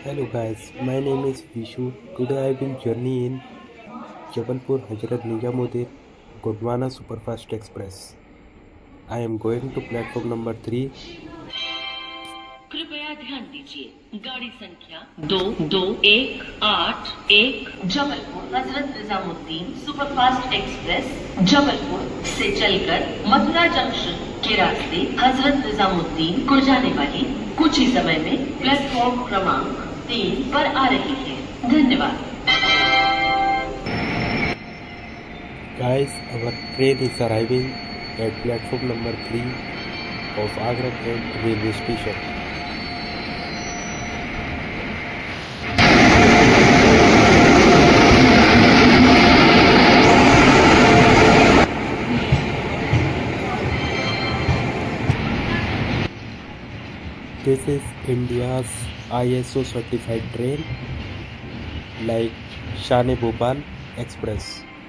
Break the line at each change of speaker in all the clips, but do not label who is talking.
Hello guys, my name is Vishu. Today I will journey in Jabalpur Hazrat Nizamuddin Gondwana Superfast Express. I am going to platform number 3.
कृपया ध्यान दीजिए गाड़ी संख्या 2218 Jabalpur Hazrat Nizamuddin superfast express Jabalpur से चलकर Mathura junction के रास्ते हजरत निजामुद्दीन को जाने वाली कुछ ही समय में प्लेटफॉर्म क्रमांक 3 पर आ रही है। धन्यवाद।
Guys, our train is arriving at platform number 3 of Agra Kent railway station. This is India's ISO certified train like Shane Bhopal Express.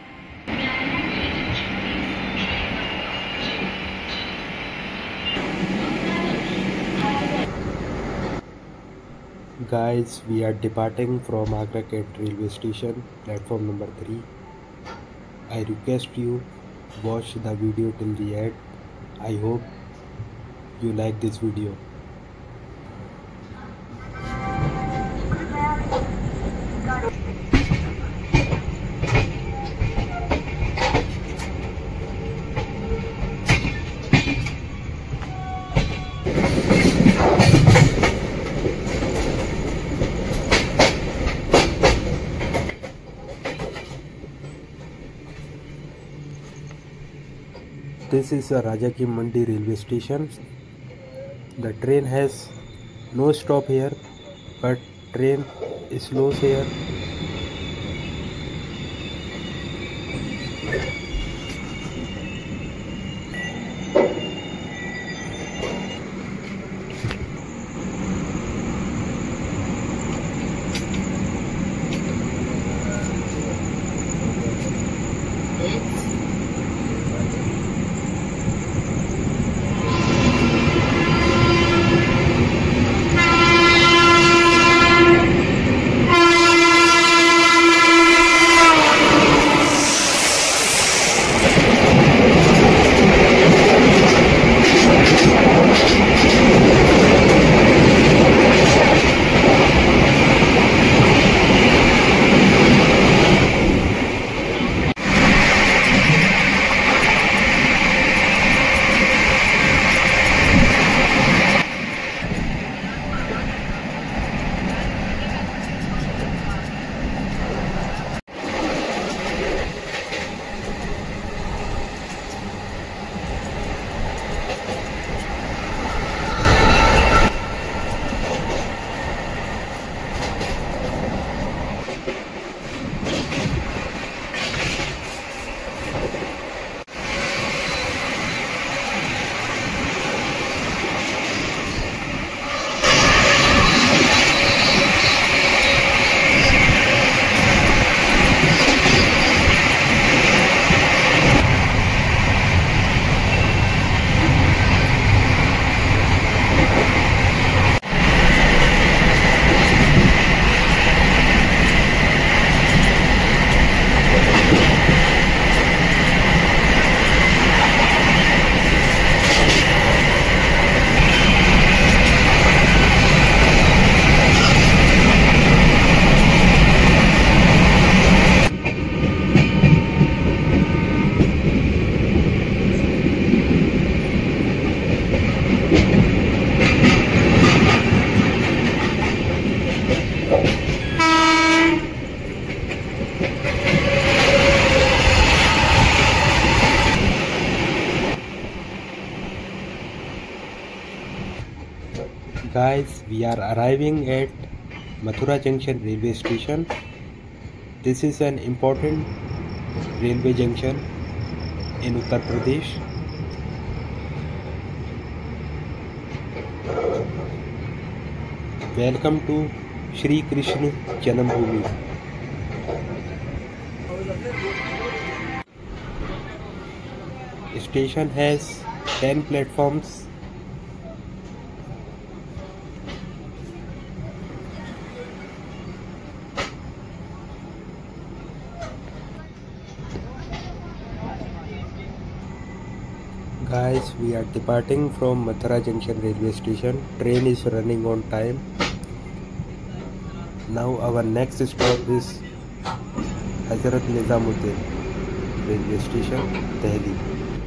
Guys, we are departing from Agra Kent railway station, platform number 3. I request you watch the video till the end. I hope you like this video. This is a Raja Ki Mandi railway station. The train has no stop here, but train slows here. Guys, we are arriving at Mathura Junction railway station. This is an important railway junction in Uttar Pradesh. Welcome to Shri Krishna Janambhoomi. Station has 10 platforms. Guys, we are departing from Mathura Junction railway station. Train is running on time. Now our next stop is Hazrat Nizamuddin railway station, Delhi.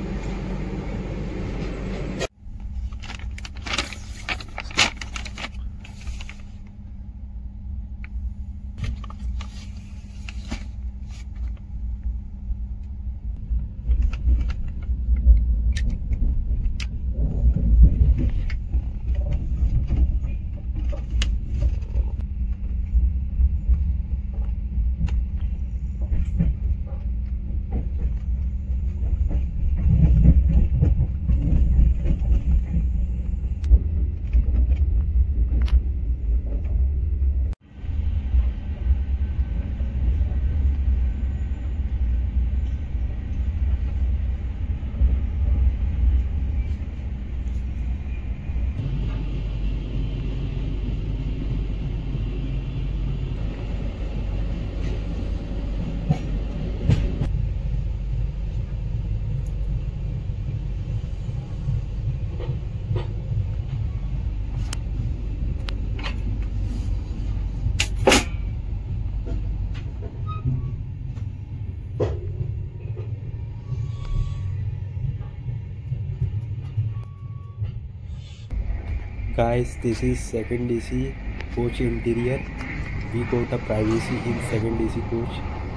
Guys, this is second AC coach interior. We got a privacy in second AC coach.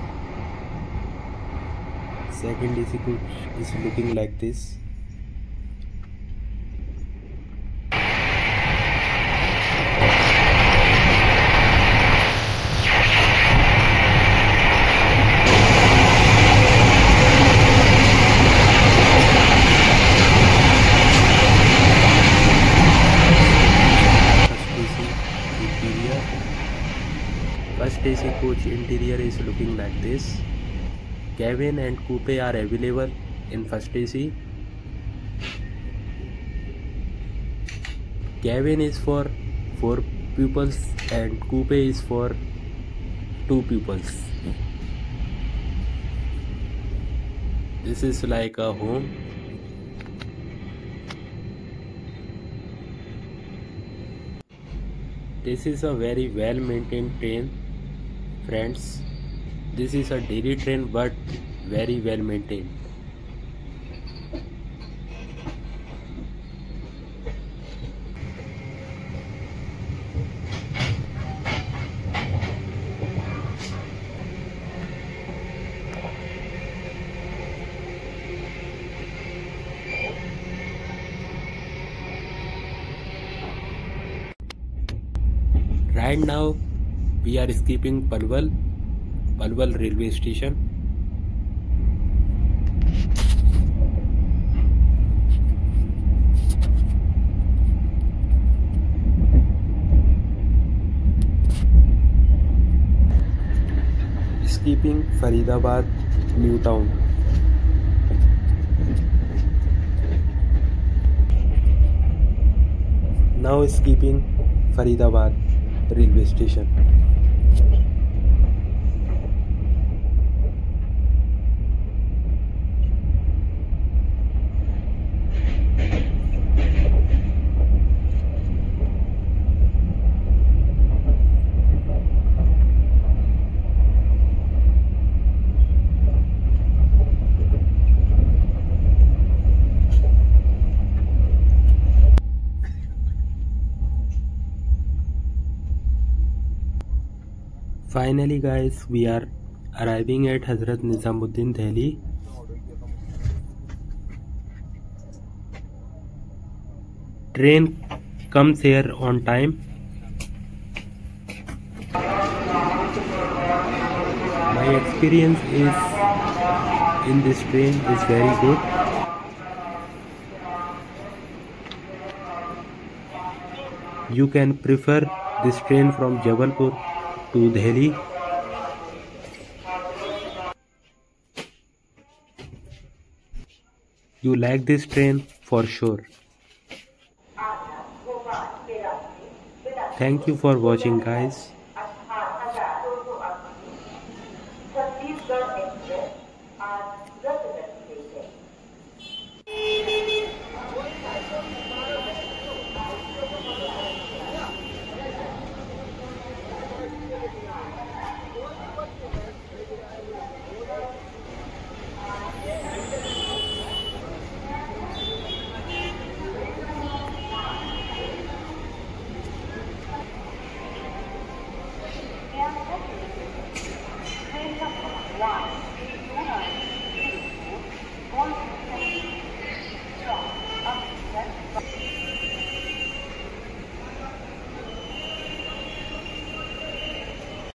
Second AC coach is looking like this. First AC coach interior is looking like this. Cabin and coupe are available in first AC. Cabin is for 4 pupils and coupe is for 2 pupils. This is like a home. This is a very well maintained train, friends. This is a daily train but very well maintained. Right now we are skipping Palwal railway station. Skipping Faridabad New Town. Now skipping Faridabad railway station. Finally guys, we are arriving at Hazrat Nizamuddin, Delhi. Train comes here on time. My experience in this train is very good. You can prefer this train from Jabalpur to Delhi. You like this train for sure. Thank you for watching guys.
Chhattisgarh Express at Ratnagiri Station.
Bus 2964